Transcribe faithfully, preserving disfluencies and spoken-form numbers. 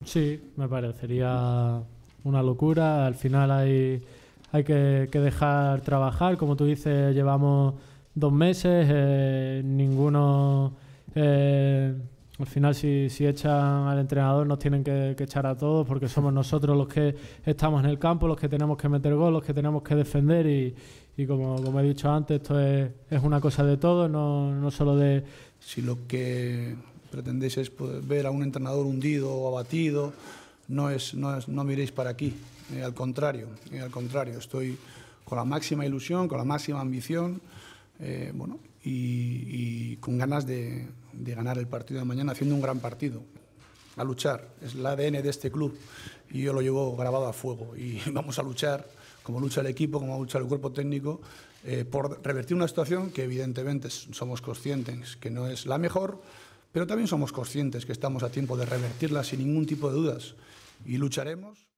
Sí, me parecería una locura. Al final hay, hay que, que dejar trabajar. Como tú dices, llevamos dos meses, eh, ninguno... Eh, al final, si, si echan al entrenador, nos tienen que, que echar a todos, porque somos nosotros los que estamos en el campo, los que tenemos que meter gol, los que tenemos que defender. Y, y como, como he dicho antes, esto es, es una cosa de todos, no, no solo de... Si lo que pretendéis es ver a un entrenador hundido o abatido, no, es, no, es, no miréis para aquí. Eh, al contrario, eh, al contrario, estoy con la máxima ilusión, con la máxima ambición, eh, bueno, y, y con ganas de, de ganar el partido de mañana, haciendo un gran partido. A luchar, es el A D N de este club y yo lo llevo grabado a fuego y vamos a luchar, como lucha el equipo, como lucha el cuerpo técnico, eh, por revertir una situación que evidentemente somos conscientes que no es la mejor, pero también somos conscientes que estamos a tiempo de revertirla sin ningún tipo de dudas y lucharemos.